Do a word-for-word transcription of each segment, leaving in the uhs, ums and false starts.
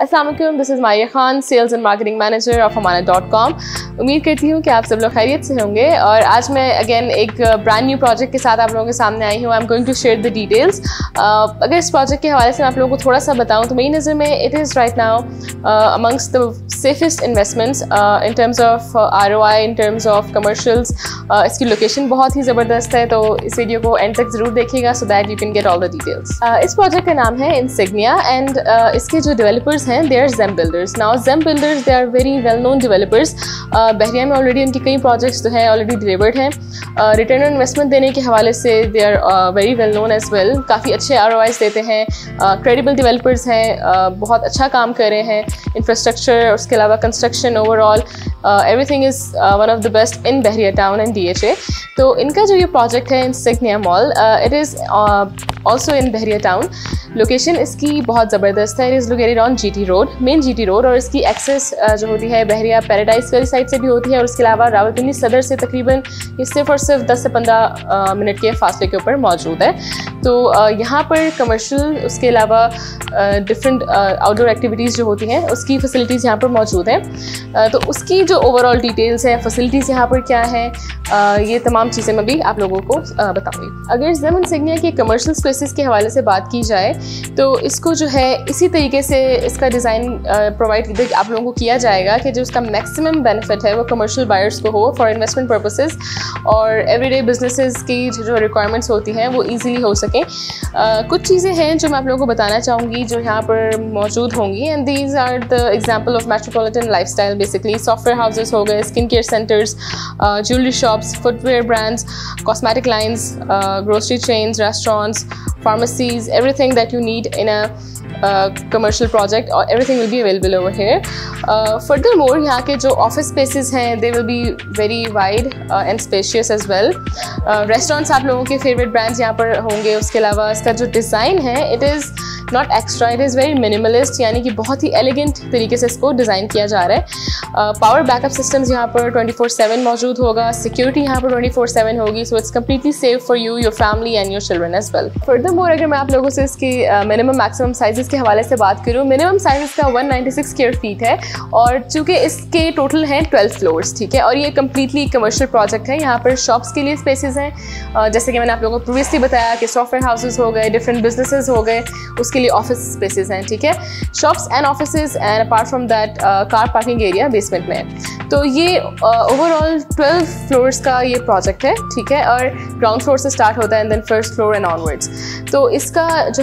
अस्सलाम वालेकुम, this is Maria Khan, sales and marketing manager of Amanat dot com. उम्मीद करती हूँ कि आप सब लोग खैरियत से होंगे और आज मैं अगेन एक ब्रांड न्यू प्रोजेक्ट के साथ आप लोगों के सामने आई हूँ। I am going to share the details. अगर इस प्रोजेक्ट के हवाले से मैं आप लोगों को थोड़ा सा बताऊँ तो मेरी नज़र में it is right now amongst the safest investments in terms of R O I, in terms of commercials. इसकी लोकेशन बहुत ही ज़बरदस्त है, तो इस वीडियो को एंड तक ज़रूर देखिएगा so that you can get all the details. इस प्रोजेक्ट का नाम है इंसिग्निया एंड इसके जो डेवलपर्स हैं they are Zem builders. Now Zem builders they are very well known developers. Bahria में ऑलरेडी उनके कई प्रोजेक्ट्स जो हैं ऑलरेडी डिलीवर्ड हैं। रिटर्न ऑन इन्वेस्टमेंट देने के हवाले से they are very well known as well. काफ़ी अच्छे आर ओ आईज देते हैं, क्रेडिबल डेवलपर्स हैं, uh, बहुत अच्छा काम कर रहे हैं। इंफ्रास्ट्रक्चर, उसके अलावा construction, overall everything is one of the best in Bahria town and D H A. तो इनका जो ये प्रोजेक्ट है Insignia mall, it is also in Bahria town. Location इसकी बहुत ज़बरदस्त है। It is located on G T road, main G T road, और इसकी एक्सेस uh, जो होती है बहरिया पैराडाइज वाली साइड से भी होती है और उसके अलावा रावलपिंडी सदर से तकरीबन ये सिर्फ और सिर्फ दस से पंद्रह मिनट के फासले के ऊपर मौजूद है। तो uh, यहाँ पर कमर्शियल, उसके अलावा डिफरेंट आउटडोर एक्टिविटीज़ जो होती हैं उसकी फैसिलिटीज़ यहाँ पर मौजूद हैं। uh, तो उसकी जो ओवरऑल डिटेल्स हैं, फैसिलिटीज़ यहाँ पर क्या हैं, uh, ये तमाम चीज़ें मैं भी आप लोगों को uh, बताऊँगी। अगर ज़ेम इंसिग्निया के कमर्शियल स्पेसेस के हवाले से बात की जाए तो इसको जो है इसी तरीके से इसका डिज़ाइन प्रोवाइड uh, आप लोगों को किया जाएगा कि जो उसका मैक्सिमम बेनिफिट है वो कमर्शियल बायर्स को हो फॉर इन्वेस्टमेंट पर्पसेस और एवरीडे बिजनेसेस की जो रिक्वायरमेंट्स होती हैं वो इजीली हो सकें। uh, कुछ चीज़ें हैं जो मैं आप लोगों को बताना चाहूँगी जो यहाँ पर मौजूद होंगी, and these are the example of metropolitan lifestyle. Basically software houses हो गए, skin care centres, jewellery shops, footwear brands, cosmetic lines, grocery chains, restaurants, pharmacies, everything that you need in a uh, commercial project, or everything will be available over here. Uh, furthermore, यहाँ के जो office spaces हैं they will be very wide uh, and spacious as well. uh, restaurants आप लोगों के favorite brands यहाँ पर होंगे। उसके अलावा इसका जो design है it is not extra, it is very minimalist, यानी कि बहुत ही elegant तरीके से इसको डिज़ाइन किया जा रहा है। पावर बैकअप सिस्टम्स यहाँ पर ट्वेंटी फोर सेवन मौजूद होगा, सिक्योरिटी यहाँ पर ट्वेंटी फोर सेवन होगी, so it's completely safe for you, your family and your children as well. Furthermore अगर मैं आप लोगों से इसकी मिनिमम मैक्सिमम साइजेस के हवाले से बात करूँ, मिनिमम साइज का one ninety six square feet है और चूँकि इसके टोटल हैं ट्वेल्व फ्लोर्स, ठीक है, और ये कम्प्लीटली कमर्शियल प्रोजेक्ट है। यहाँ पर शॉप्स के लिए स्पेसेस हैं, जैसे कि मैंने आप लोगों को प्रीवियसली बताया कि सॉफ्टवेयर हाउसेज हो गए, डिफरेंट बिजनेसेस हो गए, उसके लिए ऑफिस स्पेसेस हैं, ठीक है, shops and offices, and apart from that car parking area basement में। तो ये ओवरऑल ट्वेल्व फ्लोर्स का ये प्रोजेक्ट है, ठीक है, और ग्राउंड फ्लोर से स्टार्ट होता है and then first floor and onwards. तो इसका जो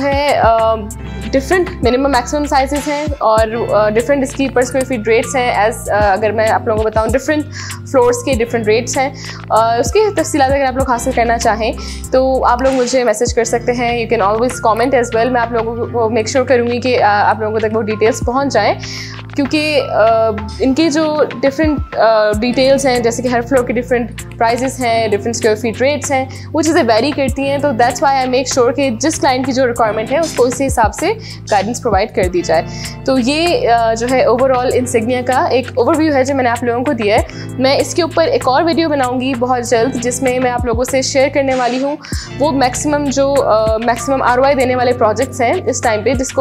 है डिफरेंट मिनिमम मैक्सिमम साइजेस हैं और डिफरेंट uh, इसकी पर स्क्वायर फीट रेट्स हैं। एज uh, अगर मैं आप लोगों को बताऊं डिफरेंट फ्लोर्स के डिफरेंट रेट्स हैं। uh, उसकी तफसीलात अगर आप लोग हासिल करना चाहें तो आप लोग मुझे मैसेज कर सकते हैं। You can always comment as well. मैं आप लोगों को मेक श्योर करूँगी कि uh, आप लोगों तक वो डिटेल्स पहुँच जाएँ, क्योंकि uh, इनकी जो डिफरेंट डिटेल्स हैं, जैसे कि हर फ्लोर के डिफरेंट प्राइजेस हैं, डिफरेंट स्क्वायर फीट रेट्स हैं, वो चीज़ें वेरी करती हैं। तो that's why I make sure कि जिस क्लाइंट की जो रिक्वायरमेंट है उसको इसी हिसाब से गाइडेंस प्रोवाइड कर दी जाए। तो ये uh, जो है ओवरऑल इंसिग्निया का एक ओवरव्यू है जो मैंने आप लोगों को दिया है। मैं इसके ऊपर एक और वीडियो बनाऊँगी बहुत जल्द जिसमें मैं आप लोगों से शेयर करने वाली हूँ वो मैक्सिमम जो मैक्सिमम आर ओ आई देने वाले प्रोजेक्ट्स हैं इस टाइम पे जिसको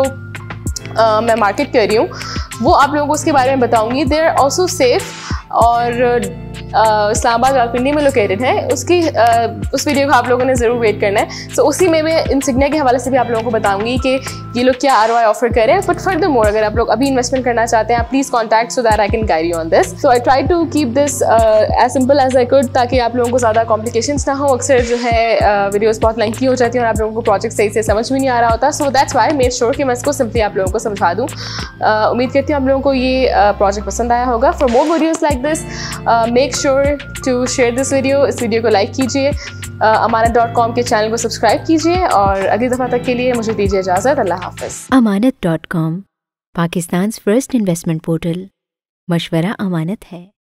Uh, मैं मार्केट कर रही हूँ, वो आप लोगों को उसके बारे में बताऊँगी। दे आर ऑल्सो सेफ और इस्लामाबाद रावलपिंडी में लोकेटेड है। उसकी uh, उस वीडियो को आप लोगों ने ज़रूर वेट करना है। सो so, उसी में मैं इंसिग्निया के हवाले से भी आप लोगों को बताऊंगी कि ये लोग क्या आर ओ आई ऑफर कर रहे हैं। बट फर्दर मोर अगर आप लोग अभी इन्वेस्टमेंट करना चाहते हैं, please contact so that I can guide you on this. So I try to keep this as simple as I could ताकि आप लोगों को ज़्यादा कॉम्प्लिकेशंस ना हो। अक्सर जो है वीडियोज़ uh, बहुत लेंथी हो जाती हैं और आप लोगों को प्रोजेक्ट सही से समझ भी नहीं आ रहा होता। So that's why made sure कि मैं इसको सिंपली आप लोगों को समझा दूँ। uh, उम्मीद करती हूँ आप लोगों को ये प्रोजेक्ट uh, पसंद आया होगा। For more videos like this make sure to share this video. इस वीडियो को लाइक कीजिए, अमानत डॉट कॉम के चैनल को सब्सक्राइब कीजिए और अगली दफ़ा तक के लिए मुझे दीजिए इजाज़त। अल्लाह हाफ़िज़। Amanat dot com, Pakistan first investment portal. मशवरा अमानत है।